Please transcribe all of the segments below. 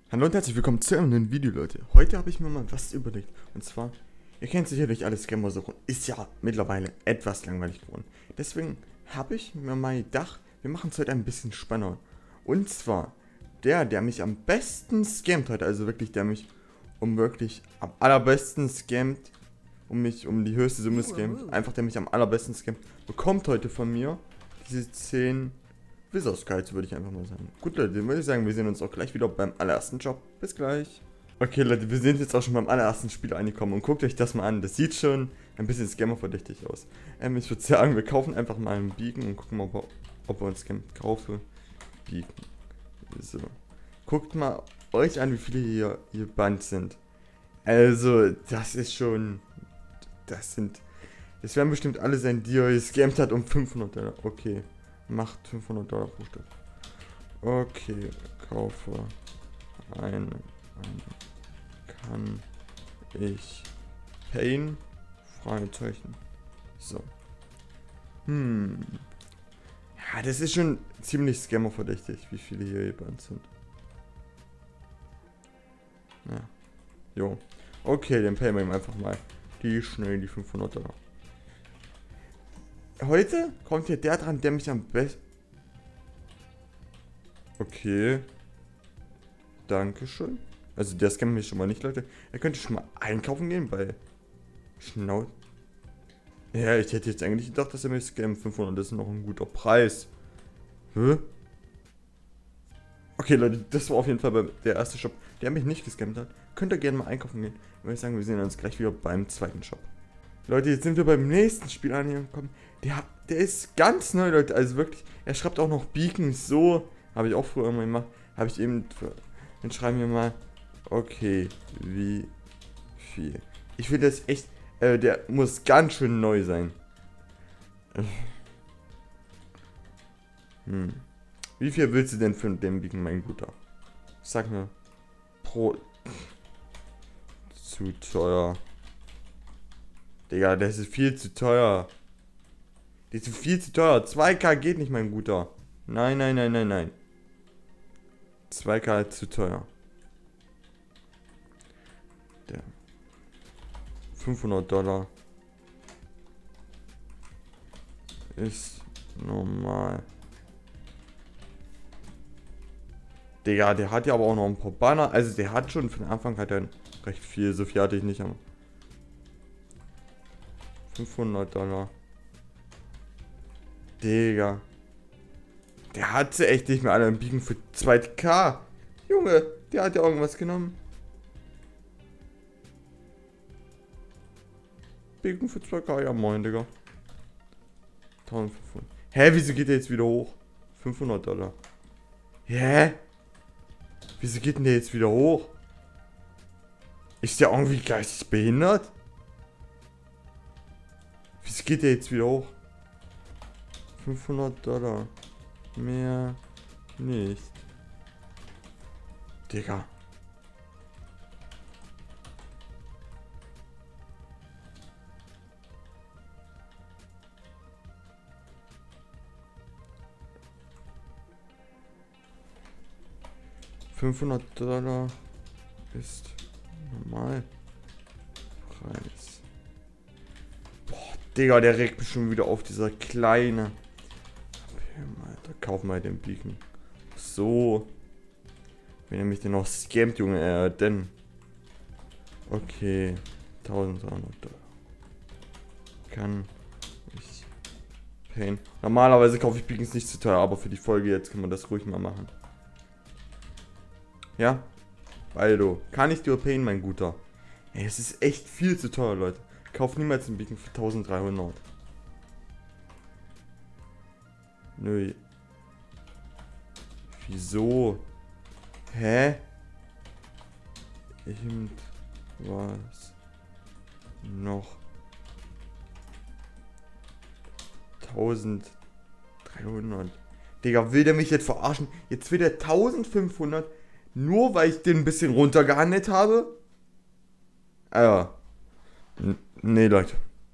Hallo und herzlich willkommen zu einem neuen Video, Leute. Heute habe ich mir mal was überlegt. Und zwar, ihr kennt sicherlich alle Scammer-Suchen. Ist ja mittlerweile etwas langweilig geworden. Deswegen habe ich mir mal gedacht, wir machen es heute ein bisschen spannender. Und zwar, der mich am besten scammt heute, also wirklich, der mich wirklich am allerbesten scammt, mich um die höchste Summe scammt, einfach der mich am allerbesten scammt, bekommt heute von mir diese 10 Wizards Guides, würde ich einfach mal sagen. Gut, Leute, dann würde ich sagen, wir sehen uns auch gleich wieder beim allerersten Job. Bis gleich. Okay, Leute, wir sind jetzt auch schon beim allerersten Spiel angekommen und guckt euch das mal an. Das sieht schon ein bisschen scammer-verdächtig aus. Ich würde sagen, wir kaufen einfach mal einen Beacon und gucken mal, ob er uns scammt. Kaufe Beacon. So. Guckt mal euch an, wie viele hier Band sind. Also, das ist schon... Das werden bestimmt alle sein, die er gescammt hat um 500 $. Okay. Macht 500 $ pro Stück. Okay, kaufe einen. Kann ich payen? Fragezeichen. So. Ja, das ist schon ziemlich scammer-verdächtig, wie viele hier gebannt sind. Ja. Jo. Okay, dann payen wir ihm einfach mal die 500 $. Heute kommt hier der dran, der mich am besten... Okay. Dankeschön. Also der scammt mich schon mal nicht, Leute. Er könnte schon mal einkaufen gehen bei Schnauz. Ja, ich hätte jetzt eigentlich gedacht, dass er mich scammt. 500, das ist noch ein guter Preis. Hä? Okay, Leute, das war auf jeden Fall der erste Shop, der mich nicht gescammt hat. Könnt ihr gerne mal einkaufen gehen. Ich würde sagen, wir sehen uns gleich wieder beim zweiten Shop. Leute, jetzt sind wir beim nächsten Spiel angekommen. Der ist ganz neu, Leute. Also wirklich, er schreibt auch noch Beacons. So, habe ich auch früher immer gemacht. Habe ich eben, dann schreiben wir mal, okay, wie viel. Ich finde das echt, der muss ganz schön neu sein. Wie viel willst du denn für den Beacon, mein Guter? Sag mir, pro... Zu teuer. Digga, das ist viel zu teuer. Das ist viel zu teuer. 2K geht nicht, mein Guter. Nein, nein, nein, nein, nein. 2K ist zu teuer. Der 500 $ ist normal. Digga, der hat ja aber auch noch ein paar Banner. Also der hat schon von Anfang hat er recht viel. So viel hatte ich nicht. 500 $. Digga. Der hat sie echt nicht mehr alle im Beacon für 2K. Junge, der hat ja irgendwas genommen. Beacon für 2K, ja moin, Digga. 1500. Hä, wieso geht der jetzt wieder hoch? 500 $. Hä? Wieso geht denn der jetzt wieder hoch? Ist der irgendwie geistig behindert? Wieso geht der jetzt wieder hoch? 500 $. Mehr nicht. Digga. $500 ist normal Preis. Boah, Digga, der regt mich schon wieder auf, dieser kleine. Da kaufen wir den Beacon. So. Wenn er mich denn noch scammt, Junge, denn. Okay. 1300 $. Kann ich payen. Normalerweise kaufe ich Beacons nicht zu teuer, aber für die Folge jetzt kann man das ruhig mal machen. Ja? Baldo. Kann ich dir payen, mein Guter? Ey, es ist echt viel zu teuer, Leute. Kauf niemals einen Beacon für 1300. Nö. Wieso? Hä? Was? Noch 1300. Digga, will der mich jetzt verarschen? Jetzt will der 1500, nur weil ich den ein bisschen runtergehandelt habe? Nee, Leute.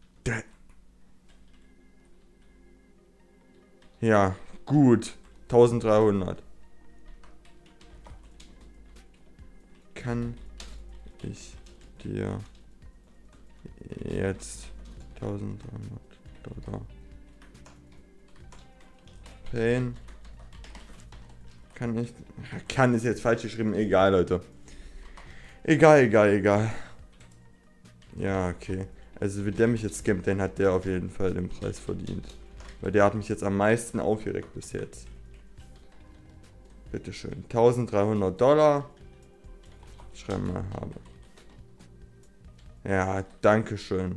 Ja, gut. 1300. kann ich dir jetzt 1300 Dollar payen? Kann ist jetzt falsch geschrieben, egal, Leute. Egal. Ja, okay. Also, wenn der mich jetzt scammt, dann hat der auf jeden Fall den Preis verdient. Weil der hat mich jetzt am meisten aufgeregt bis jetzt. Bitteschön. 1300 Dollar. Schreiben mal, habe. Ja, danke schön.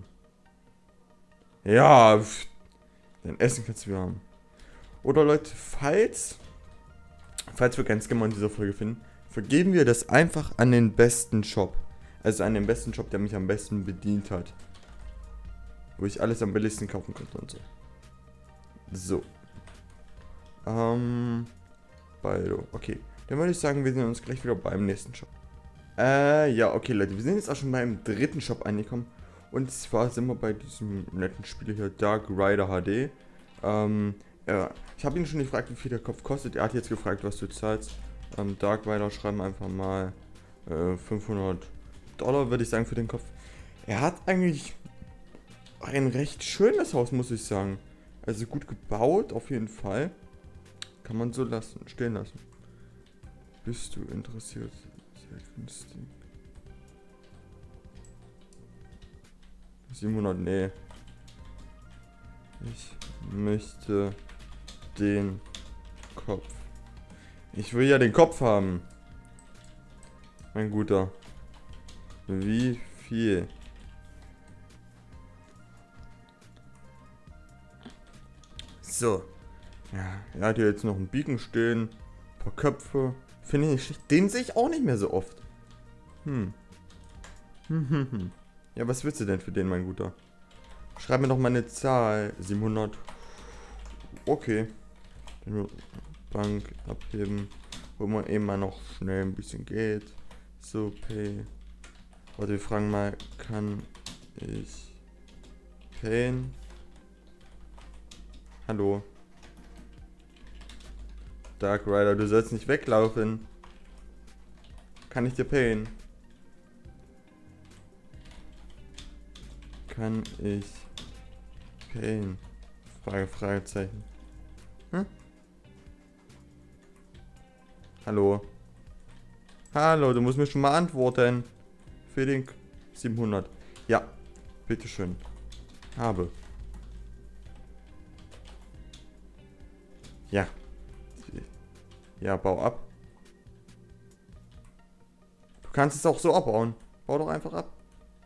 Ja, dein Essen kannst du wieder haben. Oder Leute, falls wir keinen Scammer in dieser Folge finden, vergeben wir das einfach an den besten Shop. Also an den besten Shop, der mich am besten bedient hat. Wo ich alles am billigsten kaufen konnte und so. So. Baldo. Okay. Dann würde ich sagen, wir sehen uns gleich wieder beim nächsten Shop. Ja, okay, Leute. Wir sind jetzt auch schon beim dritten Shop angekommen. Und zwar sind wir bei diesem netten Spiel hier, Dark Rider HD. Ja, ich habe ihn schon gefragt, wie viel der Kopf kostet. Er hat jetzt gefragt, was du zahlst. Dark Rider schreiben einfach mal 500 Dollar, würde ich sagen, für den Kopf. Er hat eigentlich ein recht schönes Haus, muss ich sagen. Also gut gebaut, auf jeden Fall. Kann man so stehen lassen. Bist du interessiert? Sehr günstig. 700, nee. Ich möchte den Kopf. Ich will ja den Kopf haben. Mein Guter. Wie viel? So. Ja, er hat hier jetzt noch einen Beacon stehen. Ein paar Köpfe. Finde ich nicht schlecht. Den sehe ich auch nicht mehr so oft. Ja, was willst du denn für den, mein Guter? Schreib mir doch mal eine Zahl. 700. Okay. Bank abheben. Wo man eben mal noch schnell ein bisschen geht. So, pay. Warte, wir fragen mal, kann ich payen? Hallo. Dark Rider, du sollst nicht weglaufen. Kann ich dir payen? Kann ich payen? Fragezeichen. Hm? Hallo? Hallo, du musst mir schon mal antworten. Für den 700. Ja, bitteschön. Habe. Ja. Ja, bau ab. Du kannst es auch so abbauen. Bau doch einfach ab.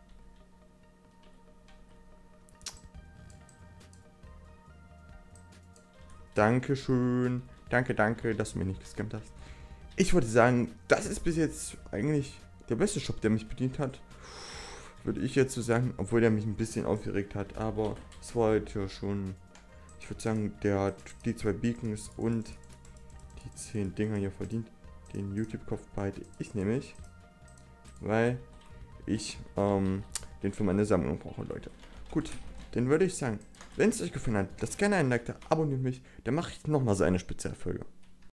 Dankeschön. Danke, dass du mich nicht gescammt hast. Ich würde sagen, das ist bis jetzt eigentlich der beste Shop, der mich bedient hat. Würde ich jetzt so sagen, obwohl der mich ein bisschen aufgeregt hat. Aber es war halt ja schon... Ich würde sagen, der hat die 2 Beacons und die 10 Dinger hier verdient. Den YouTube-Kopf behalte ich nämlich. Weil ich den für meine Sammlung brauche, Leute. Gut, dann würde ich sagen, wenn es euch gefallen hat, lasst gerne ein Like da, abonniert mich. Dann mache ich nochmal so eine Spezialfolge.